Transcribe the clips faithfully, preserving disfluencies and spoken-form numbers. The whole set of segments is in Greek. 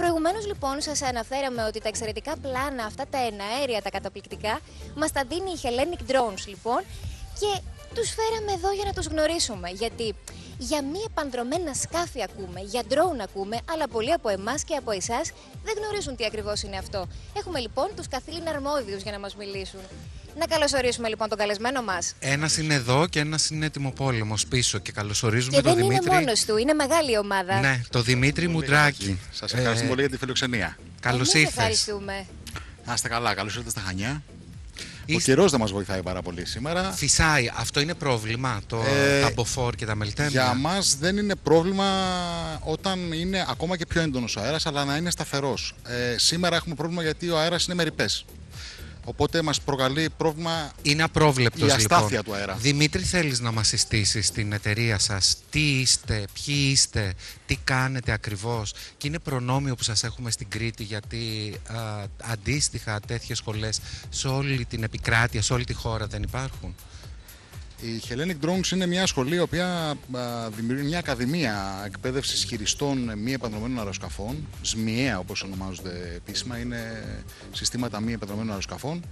Προηγουμένως λοιπόν σας αναφέραμε ότι τα εξαιρετικά πλάνα, αυτά τα εναέρια, τα καταπληκτικά, μας τα δίνει η Hellenic Drones λοιπόν και τους φέραμε εδώ για να τους γνωρίσουμε. Γιατί για μη επανδρομένα σκάφη ακούμε, για drone ακούμε, αλλά πολλοί από εμάς και από εσάς δεν γνωρίζουν τι ακριβώς είναι αυτό. Έχουμε λοιπόν τους καθήλυνα αρμόδιους για να μας μιλήσουν. Να καλωσορίσουμε λοιπόν τον καλεσμένο μας. Ένας είναι εδώ και ένας είναι ετοιμοπόλεμος πίσω και καλωσορίζουμε και τον Δημήτρη. Και δεν είναι μόνος του, είναι μεγάλη ομάδα. Ναι, το Δημήτρη Μουντράκη. Σας ευχαριστούμε ε... πολύ για τη φιλοξενία. Καλώς ήρθες. Ευχαριστούμε. Να είστε καλά, καλώς ήρθατε στα Χανιά. Είστε... Ο καιρός δεν μας βοηθάει πάρα πολύ σήμερα. Φυσάει, αυτό είναι πρόβλημα, το, ε... τα μποφόρ και τα μελτέμια. Για μας δεν είναι πρόβλημα όταν είναι ακόμα και πιο έντονος ο αέρας, αλλά να είναι σταθερός. Ε, σήμερα έχουμε πρόβλημα γιατί ο αέρας είναι με ρηπές. Οπότε μας προκαλεί πρόβλημα. Είναι απρόβλεπτος, η αστάθεια λοιπόν του αέρα. Δημήτρη, θέλεις να μας συστήσεις την εταιρεία σας? Τι είστε, ποιοι είστε, τι κάνετε ακριβώς? Και είναι προνόμιο που σας έχουμε στην Κρήτη, γιατί α, αντίστοιχα τέτοιες σχολές σε όλη την επικράτεια, σε όλη τη χώρα δεν υπάρχουν. Η Hellenic Drones είναι μια σχολή η οποία δημιουργεί μια ακαδημία εκπαίδευσης χειριστών μη επανδρομένων αεροσκαφών, ΣΜΙΕΑ όπως ονομάζονται επίσημα, είναι συστήματα μη επανδρομένων αεροσκαφών.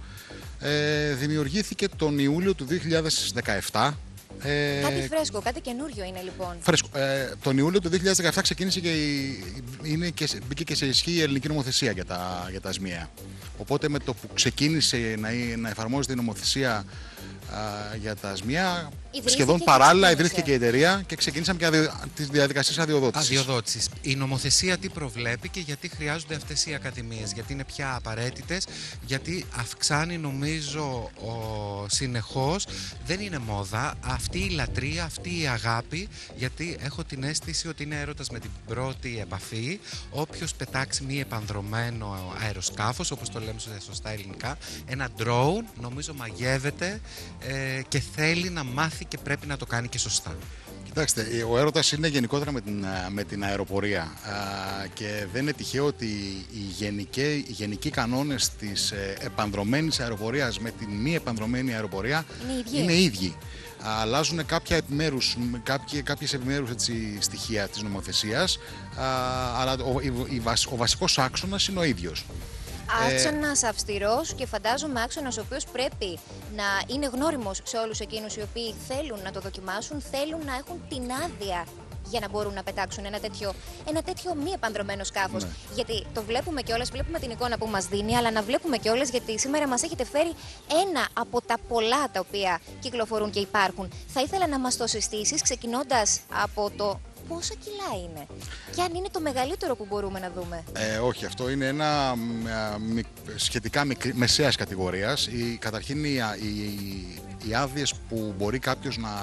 Ε, δημιουργήθηκε τον Ιούλιο του δύο χιλιάδες δεκαεπτά. Ε, κάτι φρέσκο, κάτι καινούριο είναι λοιπόν. Φρέσκο. Ε, τον Ιούλιο του δύο χιλιάδες δεκαεπτά ξεκίνησε και, η, είναι και μπήκε και σε ισχύ η ελληνική νομοθεσία για τα, για τα ΣΜΙΕΑ. Οπότε με το που ξεκίνησε να, να εφαρμόζεται η νομοθεσία α, για τα ΣΜΙΕΑ, σχεδόν παράλληλα ιδρύθηκε και η εταιρεία και ξεκίνησαμε και αδειο, τις διαδικασίες αδειοδότησης. Αδειοδότησης. Η νομοθεσία τι προβλέπει και γιατί χρειάζονται αυτές οι ακαδημίες? Γιατί είναι πια απαραίτητες, γιατί αυξάνει νομίζω ο, συνεχώς, δεν είναι μόδα, αυτή η λατρεία, αυτή η αγάπη, γιατί έχω την αίσθηση ότι είναι έρωτας με την πρώτη επαφή. Όποιος πετάξει μη επανδρομένο αεροσκάφος, όπως το λέμε σωστά ελληνικά, ένα drone, νομίζω μαγεύεται ε, και θέλει να μάθει και πρέπει να το κάνει και σωστά. Κοιτάξτε, ο έρωτας είναι γενικότερα με την, με την αεροπορία α, και δεν είναι τυχαίο ότι οι γενικοί, οι γενικοί κανόνες της ε, επανδρομένης αεροπορίας με την μη επανδρομένη αεροπορία είναι, είναι ίδιοι. Αλλάζουν κάποια επιμέρους, κάποιες, κάποιες επιμέρους έτσι, στοιχεία της νομοθεσίας, α, αλλά ο, η, ο βασικός άξονας είναι ο ίδιος. Άξονας αυστηρός και φαντάζομαι άξονας ο οποίος πρέπει να είναι γνώριμος σε όλους εκείνους οι οποίοι θέλουν να το δοκιμάσουν, θέλουν να έχουν την άδεια για να μπορούν να πετάξουν ένα τέτοιο, ένα τέτοιο μη επανδρομένο σκάφος. Ναι. Γιατί το βλέπουμε κιόλας, βλέπουμε την εικόνα που μας δίνει, αλλά να βλέπουμε κιόλας γιατί σήμερα μας έχετε φέρει ένα από τα πολλά τα οποία κυκλοφορούν και υπάρχουν. Θα ήθελα να μας το συστήσεις ξεκινώντας από το πόσα κιλά είναι και αν είναι το μεγαλύτερο που μπορούμε να δούμε. Ε, όχι, αυτό είναι ένα μη, σχετικά μικρή, μεσαίας κατηγορίας. Η, καταρχήν οι, οι, οι άδειες που μπορεί κάποιος να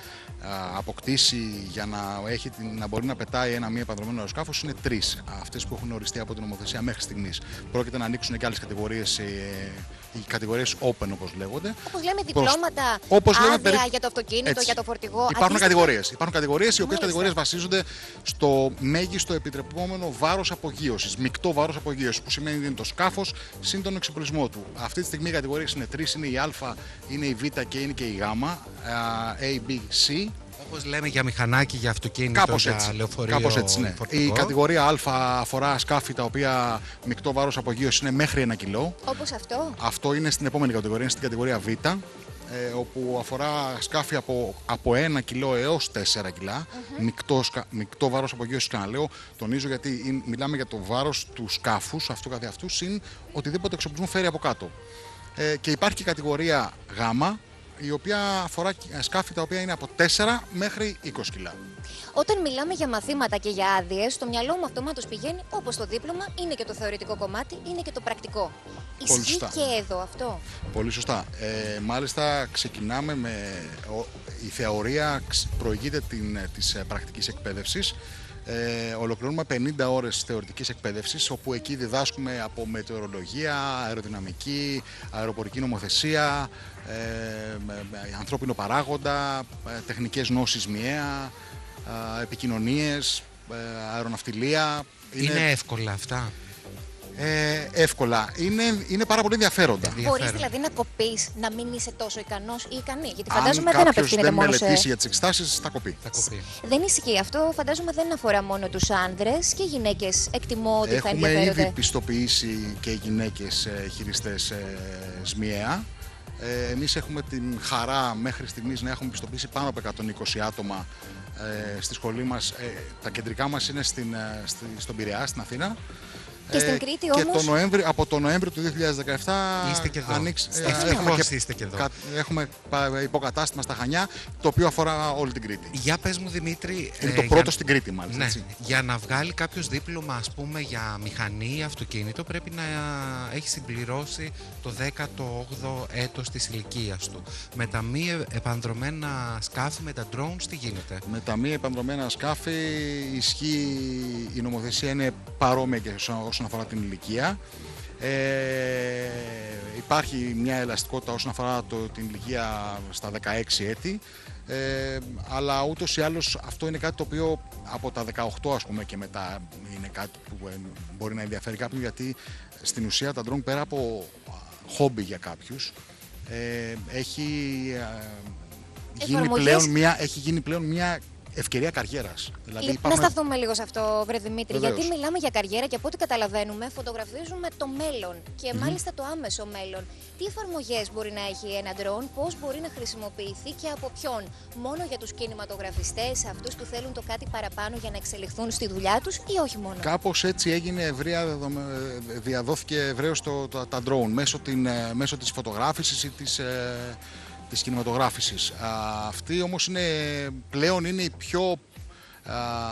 α, αποκτήσει για να, έχει, να μπορεί να πετάει ένα μη επανδρομένο αεροσκάφος είναι τρεις. Αυτές που έχουν οριστεί από την νομοθεσία μέχρι στιγμής. Πρόκειται να ανοίξουν και άλλες κατηγορίες, ε, οι κατηγορίες open όπως λέγονται. Όπως λέμε διπλώματα, όπως άδεια λέμε, περί... για το αυτοκίνητο, έτσι. Για το φορτηγό. Υπάρχουν αντίστοιχα... κατηγορίες. Υπάρχουν κατηγορίες οι οποίες κατηγορίες βασίζονται στο μέγιστο επιτρεπόμενο βάρος απογείωσης. Μεικτό βάρος απογείωσης, που σημαίνει ότι είναι το σκάφος συν τον εξοπλισμό του. Αυτή τη στιγμή οι κατηγορίες είναι τρεις: είναι η Α, είναι η Β και είναι και η Γ. A, B, C. Όπως λέμε για μηχανάκι, για αυτοκίνητο, κάπως για έτσι. λεωφορείο. Κάπως έτσι, ναι. Η κατηγορία Α αφορά σκάφη τα οποία μεικτό βάρος απογείωσης είναι μέχρι ένα κιλό. Όπως αυτό. Αυτό είναι στην επόμενη κατηγορία, είναι στην κατηγορία Β, ε, όπου αφορά σκάφη από, από ένα κιλό έως τέσσερα κιλά. Mm-hmm. Μεικτό, μεικτό βάρος απογείωσης, ξαναλέω. Τονίζω γιατί είναι, μιλάμε για το βάρος του σκάφους αυτού καθεαυτού συν οτιδήποτε εξοπλισμό φέρει από κάτω. Ε, και υπάρχει και η κατηγορία Γ, η οποία αφορά σκάφη τα οποία είναι από τέσσερα μέχρι είκοσι κιλά. Όταν μιλάμε για μαθήματα και για άδειες, στο μυαλό μου αυτομάτως πηγαίνει όπως το δίπλωμα, είναι και το θεωρητικό κομμάτι, είναι και το πρακτικό. Πολύ Ισχύει σωστά. Και εδώ αυτό. Πολύ σωστά. Ε, μάλιστα ξεκινάμε με... Η θεωρία προηγείται την, της πρακτικής εκπαίδευσης. Ε, ολοκληρώνουμε πενήντα ώρες θεωρητικής εκπαίδευσης, όπου εκεί διδάσκουμε από μετεωρολογία, αεροδυναμική, αεροπορική νομοθεσία, ε, ανθρώπινο παράγοντα, τεχνικές γνώσεις ΣΜΙΕΑ, επικοινωνίες, αεροναυτιλία. Είναι, είναι εύκολα αυτά? Ε, εύκολα. Είναι, είναι πάρα πολύ ενδιαφέροντα. Μπορείς δηλαδή να κοπείς, να μην είσαι τόσο ικανός ή ικανή? Γιατί Αν φαντάζομαι δεν απευθύνεται δεν μόνο σε. μελετήσει για τις εξετάσεις, θα κοπεί. Θα κοπεί. Δεν ισχύει αυτό. Φαντάζομαι δεν αφορά μόνο τους άνδρες, και γυναίκες εκτιμώ ότι θα Έχουμε ενδιαφέρονται. ήδη πιστοποιήσει και γυναίκες ε, χειριστές ε, ΣΜΙΕΑ. Ε, εμείς έχουμε την χαρά μέχρι στιγμής να έχουμε πιστοποιήσει πάνω από εκατόν είκοσι άτομα ε, στη σχολή μας. Ε, τα κεντρικά μας είναι στην, ε, στη, στον Πειραιά, στην Αθήνα. Και στην Κρήτη και όμως. το Νοέμβρη, από το Νοέμβριο του δύο χιλιάδες δεκαετά Είστε και εδώ. ανοίξει, Ε, έχουμε, ευτυχώς και, είστε και εδώ. κα, έχουμε υποκατάστημα στα Χανιά, το οποίο αφορά όλη την Κρήτη. Για πες μου, Δημήτρη. Είναι ε, το για- πρώτο στην Κρήτη, μάλιστα. Ναι, Έτσι. για να βγάλει κάποιος δίπλωμα, ας πούμε, για μηχανή ή αυτοκίνητο, πρέπει να έχει συμπληρώσει το δέκατο όγδοο έτος της ηλικίας του. Με τα μη επανδρομένα σκάφη, με τα drones, τι γίνεται? Με τα μη επανδρομένα σκάφη ισχύει, η νομοθεσία είναι παρόμοια και όσον όσον αφορά την ηλικία. Ε, υπάρχει μια ελαστικότητα όσον αφορά το, την ηλικία στα δεκαέξι έτη, ε, αλλά ούτως ή άλλως αυτό είναι κάτι το οποίο από τα δεκαοκτώ ας πούμε και μετά είναι κάτι που ε, μπορεί να ενδιαφέρει κάποιον, γιατί στην ουσία τα drone, πέρα από χόμπι για κάποιους, ε, έχει, ε, γίνει Εφαρμογές. πλέον μια, έχει γίνει πλέον μια ευκαιρία καριέρας. Δηλαδή Να υπάρχουν- σταθούμε λίγο σε αυτό, βρε Δημήτρη. Βεβαίως. Γιατί μιλάμε για καριέρα και από ό,τι καταλαβαίνουμε, φωτογραφίζουμε το μέλλον και μάλιστα το άμεσο μέλλον. Τι εφαρμογές μπορεί να έχει ένα drone, πώς μπορεί να χρησιμοποιηθεί και από ποιον? Μόνο για τους κινηματογραφιστές, αυτούς που θέλουν το κάτι παραπάνω για να εξελιχθούν στη δουλειά τους, ή όχι μόνο? Κάπως έτσι έγινε ευρεία, δεδομε- διαδόθηκε ευρέως το, τα, τα drone μέσω, την, ε, μέσω της φωτογράφησης ή της, ε, της κινηματογράφησης. Α, αυτή όμως είναι, πλέον είναι η πιο α,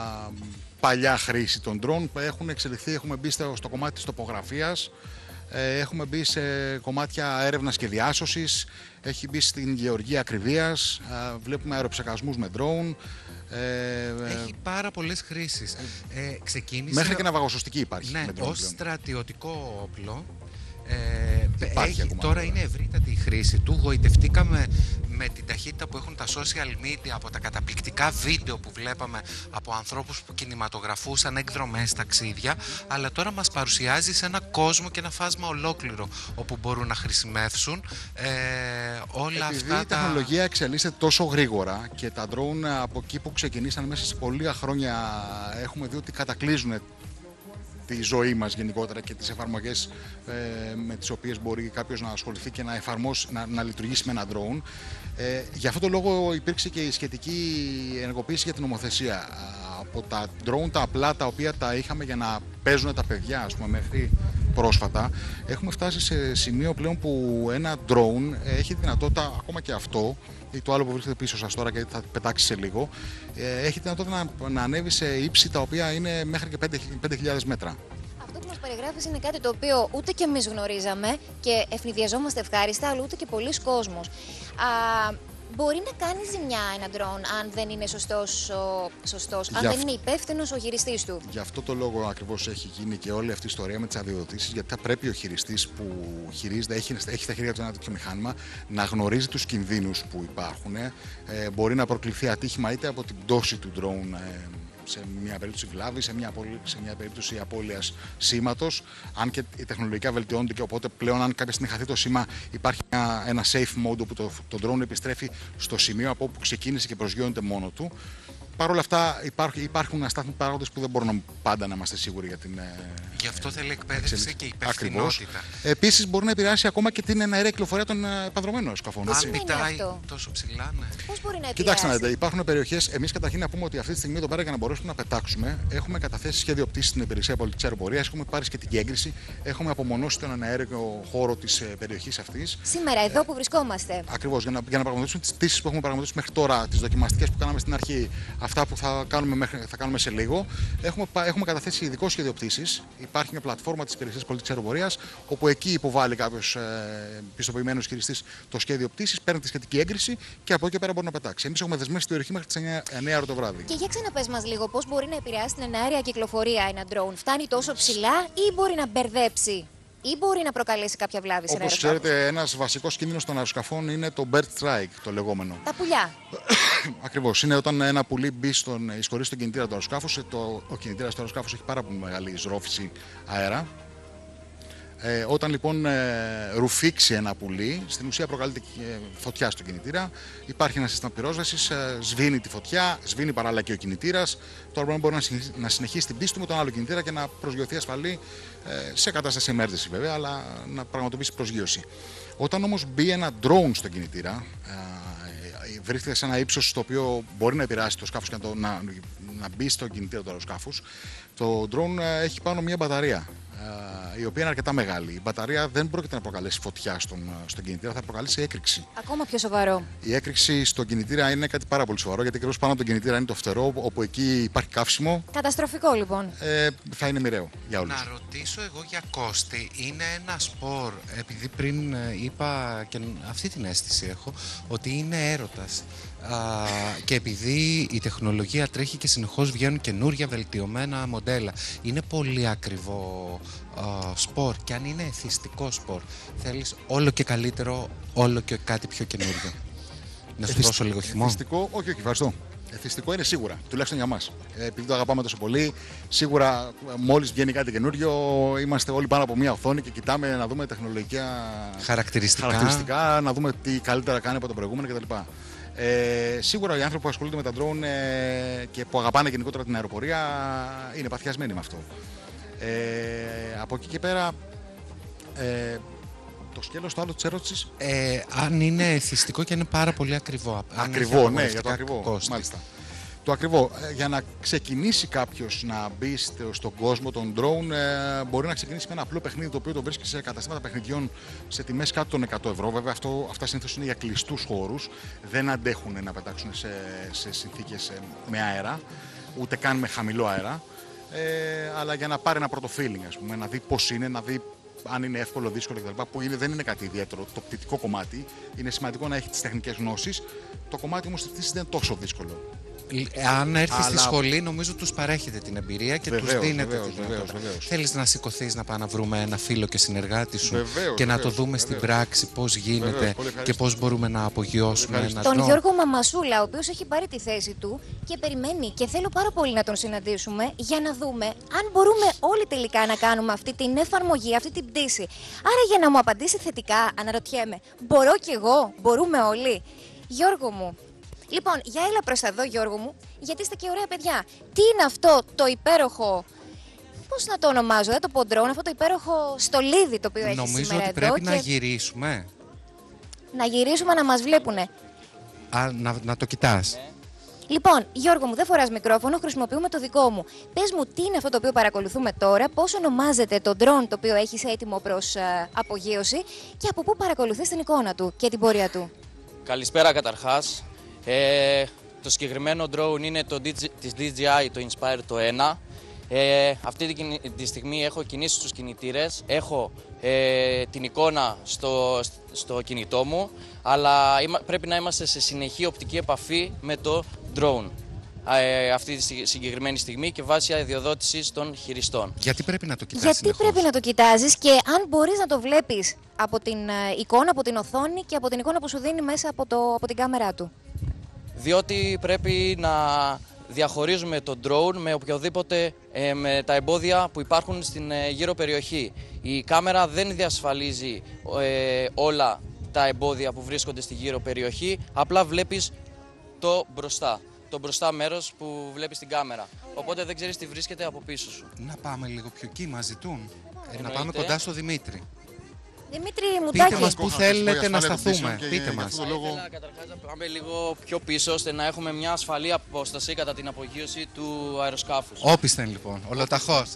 παλιά χρήση των drone που έχουν εξελιχθεί. Έχουμε μπει στο, στο κομμάτι της τοπογραφίας, ε, έχουμε μπει σε κομμάτια έρευνας και διάσωσης, έχει μπει στην γεωργία ακριβίας, α, βλέπουμε αεροψεκασμούς με drone. Ε, Έχει πάρα πολλές χρήσεις. Ε, ξεκίνησε... Μέχρι και ναυαγοσωστική υπάρχει. Ναι, με drone ως πλέον. στρατιωτικό όπλο. Ε, Υπάρχει έχει, ακόμα, τώρα βέβαια. είναι ευρύτατη η χρήση του. Γοητευτήκαμε με την ταχύτητα που έχουν τα social media, από τα καταπληκτικά βίντεο που βλέπαμε από ανθρώπους που κινηματογραφούσαν εκδρομές, ταξίδια, αλλά τώρα μας παρουσιάζει σε ένα κόσμο και ένα φάσμα ολόκληρο όπου μπορούν να χρησιμεύσουν ε, όλα Επειδή αυτά η τεχνολογία εξελίσσεται τόσο γρήγορα και τα drone από εκεί που ξεκινήσαν μέσα σε πολλή χρόνια έχουμε δει ότι κατακλείζουν τη ζωή μας γενικότερα και τις εφαρμογές ε, με τις οποίες μπορεί κάποιος να ασχοληθεί και να, εφαρμόσει, να, να λειτουργήσει με ένα drone. Ε, γι' αυτό το λόγο υπήρξε και η σχετική ενεργοποίηση για την νομοθεσία. Α, από τα drone τα απλά, τα οποία τα είχαμε για να παίζουν τα παιδιά, ας πούμε, μέχρι πρόσφατα, έχουμε φτάσει σε σημείο πλέον που ένα drone έχει δυνατότητα, ακόμα και αυτό, ή το άλλο που βρίσκεται πίσω σας τώρα και θα πετάξει σε λίγο, ε, έχει δυνατότητα να, να ανέβει σε ύψη τα οποία είναι μέχρι και πέντε χιλιάδες μέτρα. Αυτό που μας περιγράφεις είναι κάτι το οποίο ούτε και εμείς γνωρίζαμε και ευνηδιαζόμαστε ευχάριστα, αλλά ούτε και πολλοί κόσμος. Α, μπορεί να κάνει ζημιά ένα drone αν δεν είναι σωστός, ο, σωστός, αν Γι' δεν αυτό- είναι υπεύθυνος ο χειριστής του. Γι' αυτό το λόγο ακριβώς έχει γίνει και όλη αυτή η ιστορία με τις αδειοδοτήσεις, γιατί θα πρέπει ο χειριστής που χειρίζεται, έχει, έχει στα χέρια του ένα τέτοιο μηχάνημα, να γνωρίζει τους κινδύνους που υπάρχουν. Ε, μπορεί να προκληθεί ατύχημα είτε από την πτώση του drone, ε, σε μια περίπτωση βλάβη, σε μια, απολύ- σε μια περίπτωση απώλειας σήματος. Αν και η τεχνολογικά βελτιώνεται και οπότε πλέον, αν κάποια στιγμή χαθεί το σήμα, υπάρχει ένα, ένα safe mode όπου το, το drone επιστρέφει στο σημείο από όπου ξεκίνησε και προσγειώνεται μόνο του. Παρ' όλα αυτά υπάρχουν, υπάρχουν αστάθμοι παράγοντες που δεν μπορούμε πάντα να είμαστε σίγουροι για την. Γι' αυτό θέλει εκπαίδευση εξέλιξη. και Ακριβώς. υπευθυνότητα. Επίσης μπορεί να επηρεάσει ακόμα και την εναέρια κυκλοφορία των ε, επανδρομένων σκαφών. Τι έτσι. σημαίνει Αν πετάει αυτό? τόσο ψηλά, ναι. Πώς μπορεί να επηρεάσει? Κοιτάξτε να δείτε, υπάρχουν περιοχές. Εμείς καταρχήν να πούμε ότι αυτή τη στιγμή εδώ πέρα, για να μπορέσουμε να πετάξουμε, έχουμε καταθέσει σχέδιο πτήσης στην υπηρεσία πολιτικής αεροπορίας, έχουμε πάρει σχετική έγκριση, έχουμε απομονώσει τον εναέριο χώρο της ε, περιοχής αυτής. Σήμερα, εδώ που βρισκόμαστε. Ακριβώς, για να, για να πραγματοποιήσουμε τις πτήσεις που έχουμε πραγματοποιήσει μέχρι τώρα, τις δοκιμαστικές που κάναμε στην αρχή, αυτά που θα κάνουμε, μέχρι, θα κάνουμε σε λίγο, έχουμε, έχουμε καταθέσει ειδικό σχέδιο πτήσης. Υπάρχει μια πλατφόρμα της υπηρεσίας πολιτικής αεροπορίας, όπου εκεί υποβάλλει κάποιος ε, πιστοποιημένος χειριστής το σχέδιο πτήσης, παίρνει τη σχετική έγκριση και από εκεί και πέρα μπορεί να πετάξει. Εμείς έχουμε δεσμεύσει τη περιοχή μέχρι τις εννιά ώρα το βράδυ. Και για ξαναπες μας λίγο, πώς μπορεί να επηρεάσει την εναέρια κυκλοφορία ένα drone? Φτάνει τόσο ψηλά ή μπορεί να μπερδέψει ή μπορεί να προκαλέσει κάποια βλάβη σε ένα Όπως αεροσκάφος? ξέρετε, ένας βασικός κίνδυνος των αεροσκαφών είναι το bird strike, το λεγόμενο. Τα πουλιά. Ακριβώς. Είναι όταν ένα πουλί μπει στον, εισχωρήσει στον κινητήρα του αεροσκάφους. Το, ο κινητήρας του αεροσκάφους έχει πάρα πολύ μεγάλη εισρόφηση αέρα. Ε, όταν λοιπόν ε, ρουφήξει ένα πουλί, στην ουσία προκαλείται ε, φωτιά στον κινητήρα. Υπάρχει ένα σύστημα πυρόσβεσης, ε, σβήνει τη φωτιά, σβήνει παράλληλα και ο κινητήρας. Το αεροπλάνο μπορεί να συνεχίσει, να συνεχίσει την πίστη του με τον άλλο κινητήρα και να προσγειωθεί ασφαλή, ε, σε κατάσταση emergency βέβαια, αλλά να πραγματοποιήσει προσγείωση. Όταν όμως μπει ένα drone στον κινητήρα, ε, βρίσκεται σε ένα ύψος στο οποίο μπορεί να επηρεάσει το σκάφος και να, το, να, να μπει στο κινητήρα του αεροσκάφους, το drone έχει πάνω μια μπαταρία, η οποία είναι αρκετά μεγάλη. Η μπαταρία δεν πρόκειται να προκαλέσει φωτιά στον, στον κινητήρα, θα προκαλέσει έκρηξη. Ακόμα πιο σοβαρό. Η έκρηξη στον κινητήρα είναι κάτι πάρα πολύ σοβαρό, γιατί ακριβώς πάνω από τον κινητήρα είναι το φτερό, όπου εκεί υπάρχει καύσιμο. Καταστροφικό λοιπόν. Ε, θα είναι μοιραίο για όλους. Να ρωτήσω εγώ για Κώστη, είναι ένα σπορ, επειδή πριν είπα και αυτή την αίσθηση έχω, ότι είναι έρωτας. Α, και επειδή η τεχνολογία τρέχει και συνεχώς βγαίνουν καινούρια βελτιωμένα μοντέλα, είναι πολύ ακριβό α, σπορ, και αν είναι εθιστικό σπορ, θέλεις όλο και καλύτερο, όλο και κάτι πιο καινούριο. Να σου Εθισ... δώσω λίγο χυμό. Εθιστικό, όχι, όχι, ευχαριστώ. Εθιστικό είναι σίγουρα, τουλάχιστον για μας. Ε, επειδή το αγαπάμε τόσο πολύ, σίγουρα μόλις βγαίνει κάτι καινούριο, είμαστε όλοι πάνω από μια οθόνη και κοιτάμε να δούμε τεχνολογικά χαρακτηριστικά, χαρακτηριστικά να δούμε τι καλύτερα κάνει από το προηγούμενο κτλ. Ε, σίγουρα οι άνθρωποι που ασχολούνται με τα drone ε, και που αγαπάνε γενικότερα την αεροπορία είναι παθιασμένοι με αυτό. Ε, από εκεί και πέρα, ε, το σκέλος το άλλο της ερώτησης. Ε, αν είναι εθιστικό και είναι πάρα πολύ ακριβό. Ακριβό, ναι, για το ακριβό. Κόστη. Μάλιστα. Το ακριβό. Ε, για να ξεκινήσει κάποιος να μπει στον κόσμο των drone, ε, μπορεί να ξεκινήσει με ένα απλό παιχνίδι, το οποίο το βρίσκει σε καταστήματα παιχνιδιών σε τιμές κάτω των εκατό ευρώ. Βέβαια, αυτό, αυτά συνήθως είναι για κλειστούς χώρους. Δεν αντέχουν να πετάξουν σε, σε συνθήκες με αέρα, ούτε καν με χαμηλό αέρα. Ε, αλλά για να πάρει ένα πρώτο feeling, ας πούμε, να δει πώς είναι, να δει αν είναι εύκολο, δύσκολο κτλ. Που είναι, δεν είναι κάτι ιδιαίτερο. Το πτυτικό κομμάτι είναι σημαντικό να έχει τις τεχνικές γνώσεις. Το κομμάτι όμως της πτήσης δεν είναι τόσο δύσκολο. Αν έρθει Αλλά... στη σχολή, νομίζω τους παρέχετε την εμπειρία και βεβαίως, τους δίνετε βεβαίως, τη δυνατότητα. βεβαίως, βεβαίως. Θέλεις να σηκωθείς να πάμε να βρούμε ένα φίλο και συνεργάτη σου Βεβαίως, και να βεβαίως, το δούμε βεβαίως. στην πράξη πώς γίνεται Βεβαίως, και πώς μπορούμε να απογειώσουμε ένα Τον drone. Γιώργο Μαμασούλα, ο οποίος έχει πάρει τη θέση του και περιμένει, και θέλω πάρα πολύ να τον συναντήσουμε για να δούμε αν μπορούμε όλοι τελικά να κάνουμε αυτή την εφαρμογή, αυτή την πτήση. Άρα, για να μου απαντήσει θετικά, αναρωτιέμαι, μπορώ κι εγώ, μπορούμε όλοι. Γιώργο μου. Λοιπόν, για έλα προς τα εδώ, Γιώργο μου, γιατί είστε και ωραία παιδιά. Τι είναι αυτό το υπέροχο, πώς να το ονομάζω, δεν το πω drone, αυτό το υπέροχο στολίδι το οποίο έχει Νομίζω σήμερα ότι εδώ. πρέπει και να γυρίσουμε. Να γυρίσουμε να μας βλέπουνε. Α, να, να το κοιτάς. Λοιπόν, Γιώργο μου, δεν φοράς μικρόφωνο, χρησιμοποιούμε το δικό μου. Πες μου τι είναι αυτό το οποίο παρακολουθούμε τώρα, πώς ονομάζεται το drone το οποίο έχεις έτοιμο προς α, απογείωση και από πού παρακολουθείς την εικόνα του και την πορεία του. Καλησπέρα καταρχάς. Ε, το συγκεκριμένο drone είναι το της ντι τζέι άι, το Inspire το ένα. Ε, αυτή τη, τη στιγμή έχω κινήσει τους κινητήρες, έχω ε, την εικόνα στο, στο κινητό μου, αλλά είμα, πρέπει να είμαστε σε συνεχή οπτική επαφή με το drone ε, αυτή τη συγκεκριμένη στιγμή και βάσει αδειοδότησης των χειριστών. Γιατί πρέπει να το κοιτάς Γιατί συνεχώς? πρέπει να το κοιτάζεις και αν μπορείς να το βλέπεις από την ε, εικόνα, από την οθόνη και από την εικόνα που σου δίνει μέσα από, το, από την κάμερά του. Διότι πρέπει να διαχωρίζουμε το drone με οποιοδήποτε ε, με τα εμπόδια που υπάρχουν στην ε, γύρω περιοχή. Η κάμερα δεν διασφαλίζει ε, όλα τα εμπόδια που βρίσκονται στη γύρω περιοχή, απλά βλέπεις το μπροστά, το μπροστά μέρος που βλέπεις την κάμερα. Οπότε δεν ξέρεις τι βρίσκεται από πίσω σου. Να πάμε λίγο πιο εκεί, μας ζητούν. Ε, να Εννοείται. πάμε κοντά στο Δημήτρη. Δημήτρη Πείτε Μουτάκη. μας πού θέλετε να σταθούμε. Και Πείτε για μας. αυτό το λόγο... Ήθελα καταρχάς να πάμε λίγο πιο πίσω ώστε να έχουμε μια ασφαλή απόσταση κατά την απογείωση του αεροσκάφους. Όπισθεν λοιπόν, ολοταχώς.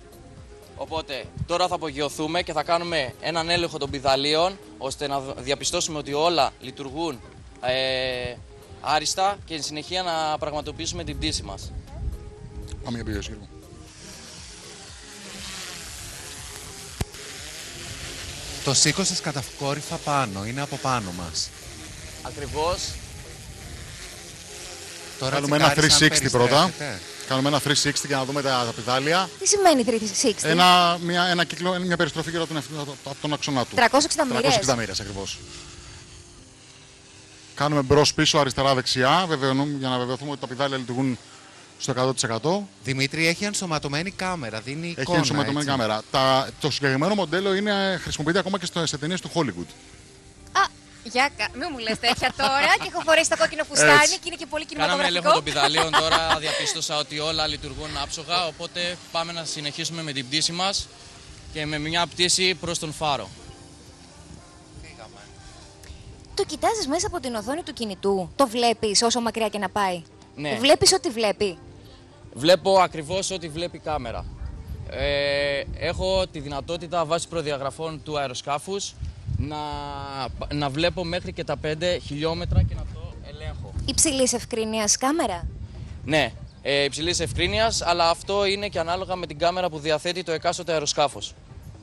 Οπότε τώρα θα απογειωθούμε και θα κάνουμε έναν έλεγχο των πηδαλίων ώστε να διαπιστώσουμε ότι όλα λειτουργούν ε, άριστα και εν συνεχεία να πραγματοποιήσουμε την πτήση μας. Πάμε για πηγές, Γιώργο. Το σήκωσες κατακόρυφα πάνω, είναι από πάνω μας. Ακριβώς. Τώρα Κάνουμε ένα τσεκάρεις αν τριακόσια εξήντα πρώτα. περιστρέφεται. Κάνουμε ένα τριακόσια εξήντα για να δούμε τα, τα πηδάλια. Τι σημαίνει τριακόσια εξήντα? Ένα, μια, ένα κύκλο, μια περιστροφή γύρω από τον, από τον άξονα του. τριακόσιες εξήντα μοίρες. τριακόσιες εξήντα μοίρες ακριβώς. Κάνουμε μπρος πίσω, αριστερά, δεξιά, βεβαιωνούμε, για να βεβαιωθούμε ότι τα πηδάλια λειτουργούν στο εκατό τοις εκατό. Δημήτρη, έχει ενσωματωμένη κάμερα, δίνει εικόνα. Έχει ενσωματωμένη έτσι. κάμερα. Τα, το συγκεκριμένο μοντέλο είναι, χρησιμοποιείται ακόμα και στο, σε ταινίες του Hollywood. Α, για κα... μην μου λες τέτοια τώρα και έχω φορέσει το κόκκινο φουστάνι και είναι και πολύ Κάναμε κινηματογραφικό. έλεγχο των πιδαλίων τώρα, διαπίστωσα ότι όλα λειτουργούν άψογα, οπότε πάμε να συνεχίσουμε με την πτήση μας και με μια πτήση προς τον φάρο. Το κοιτάζεις μέσα από την οθόνη του κινητού, το βλέπεις όσο μακριά και να πάει. Ναι. Βλέπεις ό,τι βλέπει. Βλέπω ακριβώς ό,τι βλέπει η κάμερα. Ε, έχω τη δυνατότητα βάσει προδιαγραφών του αεροσκάφους να, να βλέπω μέχρι και τα πέντε χιλιόμετρα και να το ελέγχω. Υψηλής ευκρίνειας κάμερα. Ναι, ε, υψηλής ευκρίνειας, αλλά αυτό είναι και ανάλογα με την κάμερα που διαθέτει το εκάστοτε αεροσκάφος.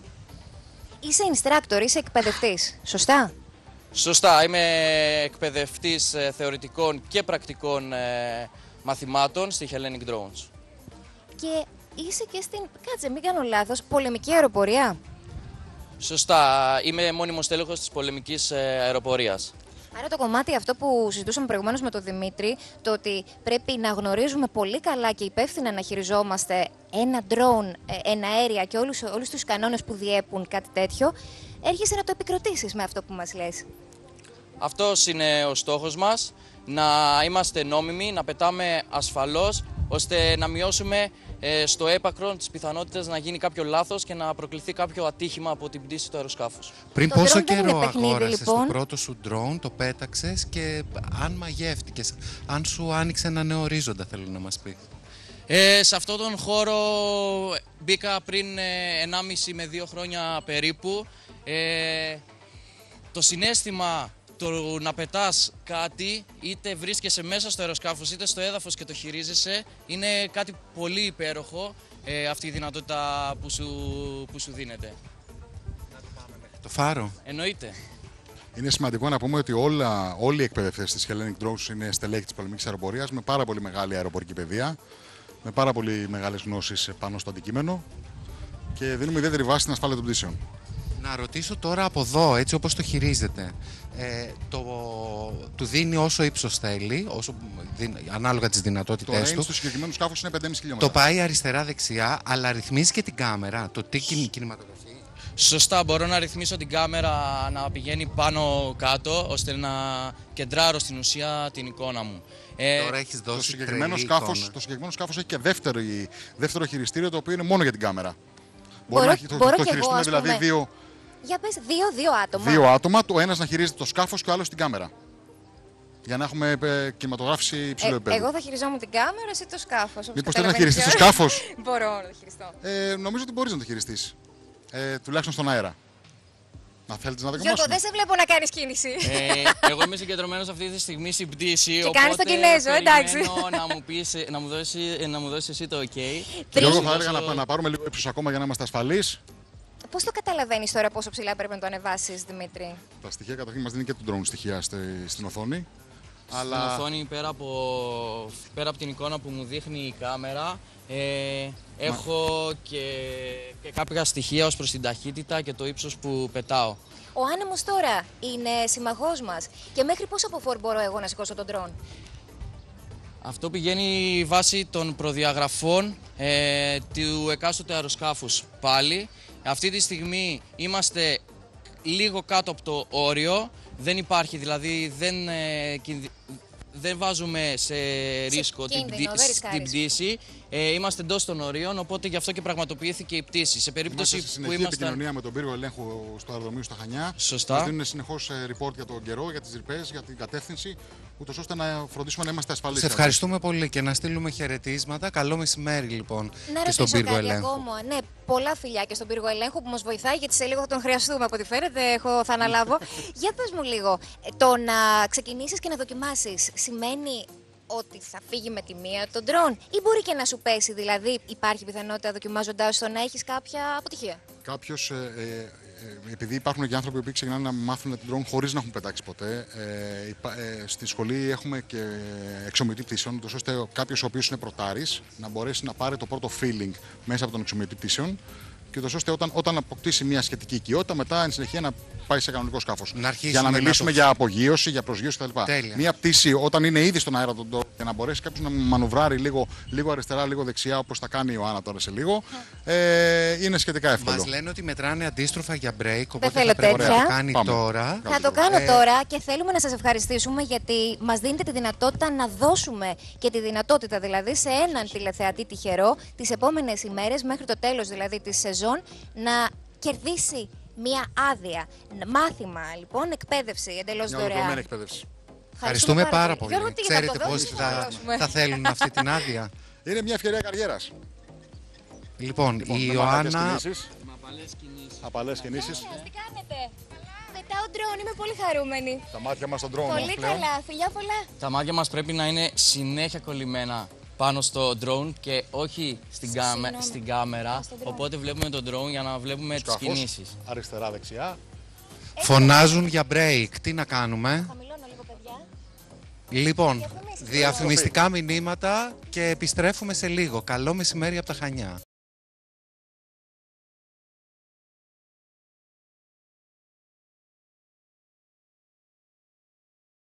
Είσαι instructor, είσαι εκπαιδευτής, σωστά? Σωστά, είμαι εκπαιδευτής ε, θεωρητικών και πρακτικών ε, μαθημάτων στη Hellenic Drones. Και είσαι και στην, κάτσε μην κάνω λάθος, πολεμική αεροπορία. Σωστά, είμαι μόνιμος τέλεχος της πολεμικής ε, αεροπορίας. Άρα το κομμάτι αυτό που συζητούσαμε προηγουμένως με τον Δημήτρη, το ότι πρέπει να γνωρίζουμε πολύ καλά και υπεύθυνα να χειριζόμαστε ένα drone, ένα αέρια και όλους, όλους τους κανόνες που διέπουν κάτι τέτοιο, έρχεσαι να το επικροτήσεις με αυτό που μας λες. Αυτός είναι ο στόχος μας, να είμαστε νόμιμοι, να πετάμε ασφαλώς, ώστε να μειώσουμε ε, στο έπακρον τις πιθανότητες να γίνει κάποιο λάθος και να προκληθεί κάποιο ατύχημα από την πτήση του αεροσκάφους. Πριν Το πόσο drone δεν καιρό είναι παιχνίδι, αγόρασες λοιπόν? το πρώτο σου drone, το πέταξες και αν μαγεύτηκες, αν σου άνοιξε ένα νέο ορίζοντα, θέλω να μας πεις. Ε, σε αυτόν τον χώρο μπήκα πριν ε, ενάμιση με δύο χρόνια περίπου. Ε, το συναίσθημα το να πετάς κάτι, είτε βρίσκεσαι μέσα στο αεροσκάφος είτε στο έδαφος και το χειρίζεσαι, είναι κάτι πολύ υπέροχο, ε, αυτή η δυνατότητα που σου, που σου δίνεται. Το φάρο. Εννοείται. Είναι σημαντικό να πούμε ότι όλα, όλοι οι εκπαιδευτές της Hellenic Drones είναι στελέχη της πολεμικής αεροπορίας με πάρα πολύ μεγάλη αεροπορική παιδεία, με πάρα πολύ μεγάλες γνώσεις πάνω στο αντικείμενο και δίνουμε ιδιαίτερη βάση στην ασφάλεια των πτήσεων. Να ρωτήσω τώρα από εδώ, έτσι όπως το χειρίζεται, ε, το, του δίνει όσο ύψος θέλει, όσο, δι, ανάλογα τις Το δυνατότητές range του. του συγκεκριμένου σκάφους είναι πέντε κόμμα πέντε χιλιόμετρα. Το πάει αριστερά-δεξιά, αλλά ρυθμίζει και την κάμερα, το τι κιν, κινηματογραφεί. Σωστά, μπορώ να ρυθμίσω την κάμερα να πηγαίνει πάνω κάτω, ώστε να κεντράρω στην ουσία την εικόνα μου. Ε, Τώρα έχεις Το δώσει συγκεκριμένο, τρελή σκάφος, εικόνα. το συγκεκριμένο σκάφος έχει και δεύτερο, δεύτερο χειριστήριο, το οποίο είναι μόνο για την κάμερα. Μπορώ- Μπορεί να, το, μπορώ το κι εγώ, χειριστούμε ας δηλαδή πούμε. δύο, Για πες, δύο, δύο άτομα. δύο άτομα, το ένας να χειρίζεται το σκάφος και ο άλλος την κάμερα. Για να έχουμε ε, κινηματογράφηση υψηλού Ε, επίπεδου. εγώ θα χειριζόμουν την κάμερα, εσύ το σκάφος. Μήπως θέλει να χειριστεί το σκάφος? Μπορώ να το χειριστώ. Ε, νομίζω ότι μπορείς να το χειριστείς. Ε, τουλάχιστον στον αέρα. Να θέλετε να το Γιώργο, δεν σε βλέπω να κάνεις κίνηση. Ε, εγώ είμαι συγκεντρωμένος αυτή τη στιγμή στην πτήση. Και οπότε κάνεις το Κινέζο, εντάξει. περιμένω να μου, πεις, να, μου δώσει, να μου δώσεις εσύ το OK. Γιώργο, Τρεις. θα έλεγα να, να πάρουμε λίγο ύψος ακόμα για να είμαστε ασφαλείς. Πώς το καταλαβαίνεις τώρα πόσο ψηλά πρέπει να το ανεβάσεις, Δημήτρη? Τα στοιχεία καταρχήν μας δίνει και το drone στοιχεία στη, στην οθόνη. Στην Αλλά οθόνη, πέρα από, πέρα από την εικόνα που μου δείχνει η κάμερα, ε, έχω και, και κάποια στοιχεία ως προς την ταχύτητα και το ύψος που πετάω. Ο άνεμος τώρα είναι συμμαχός μας. Και μέχρι πόσο από φόρ μπορώ εγώ να σηκώσω τον ντρόν? Αυτό πηγαίνει βάσει των προδιαγραφών ε, του εκάστοτε αεροσκάφους πάλι. Αυτή τη στιγμή είμαστε λίγο κάτω από το όριο. Δεν υπάρχει, δηλαδή δεν, ε, κινδυ- δεν βάζουμε σε ρίσκο την, κίνδυνο, πτή- δεν ρισκάρεις. την πτήση. Ε, είμαστε εντός των ορίων, οπότε γι' αυτό και πραγματοποιήθηκε η πτήση. Σε είμαστε περίπτωση σε που συνεχή ήμασταν... επικοινωνία με τον πύργο ελέγχου στο αεροδρομίο στα Χανιά. Σωστά. Μας δίνουν συνεχώς ε, report για τον καιρό, για τις ρηπές, για την κατεύθυνση, ούτως ώστε να φροντίσουμε να είμαστε ασφαλείς. Σε ευχαριστούμε πολύ και να στείλουμε χαιρετίσματα. Καλό μεσημέρι λοιπόν Να και στον ρωτήσω πύργο κάτι ελέγχου. ακόμα. Ναι, πολλά φιλιά και στον πύργο ελέγχου που μας βοηθάει, γιατί σε λίγο θα τον χρειαστούμε από ό,τι φαίνεται. Έχω, θα αναλάβω. Για πες μου λίγο, ε, το να ξεκινήσεις και να δοκιμάσεις σημαίνει ότι θα φύγει με τη μία τον ντρόν, ή μπορεί και να σου πέσει? Δηλαδή, υπάρχει πιθανότητα δοκιμάζοντάς το να έχεις κάποια αποτυχία? Κάποιος, ε, ε, ε, επειδή υπάρχουν και άνθρωποι που ξεκινάνε να μάθουν την drone χωρίς να έχουν πετάξει ποτέ, ε, υπα- ε, στη σχολή έχουμε και εξομοιωτή πτήσεων, ούτως ώστε κάποιος ο οποίος είναι πρωτάρης να μπορέσει να πάρει το πρώτο feeling μέσα από τον εξομοιωτή πτήσεων και ούτως ώστε όταν, όταν αποκτήσει μια σχετική οικειότητα, μετά εν συνεχεία να πάει σε κανονικό σκάφος. Για να μιλήσουμε να το... για απογείωση, για προσγείωση κτλ. Μια πτήση όταν είναι ήδη στον αέρα τον και να μπορέσει κάποιος να μανουβράρει λίγο, λίγο αριστερά, λίγο δεξιά, όπως θα κάνει η Ιωάννα τώρα σε λίγο, ε, είναι σχετικά εύκολο. Μας λένε ότι μετράνε αντίστροφα για break, οπότε θέλω θα πρέπει τέτοια. να το κάνει Πάμε. τώρα. Θα το κάνω ε... τώρα και θέλουμε να σας ευχαριστήσουμε γιατί μας δίνετε τη δυνατότητα να δώσουμε και τη δυνατότητα δηλαδή σε έναν τηλεθεατή τυχερό τις επόμενες ημέρες μέχρι το τέλος δηλαδή της σεζόν να κερδίσει μία άδεια. Μάθημα λοιπόν, εκπαίδευση εντελώς δωρεάν. Μια εκπαίδευση. Ευχαριστούμε πάρα, πάρα πολύ. Γιώργο, Ξέρετε πόσοι θα, θα θέλουν αυτή την άδεια. Είναι μια ευκαιρία καριέρας. Λοιπόν, λοιπόν η με Ιωάννα. Απαλές κινήσεις. Τι κάνετε? Πετάω ντρόουν, είμαι πολύ χαρούμενη. Τα μάτια μας στον ντρόουν. Πολύ καλά, φιλιά πολλά. Τα μάτια μας πρέπει να είναι συνέχεια κολλημένα πάνω στο drone και όχι στην, κάμε, στην κάμερα. Οπότε βλέπουμε τον drone για να βλέπουμε τις κινήσεις. Αριστερά, δεξιά. Φωνάζουν για break. Τι να κάνουμε? Χαμηλώνω λίγο, παιδιά. Λοιπόν, διαφημιστικά μηνύματα και επιστρέφουμε σε λίγο. Καλό μεσημέρι από τα Χανιά.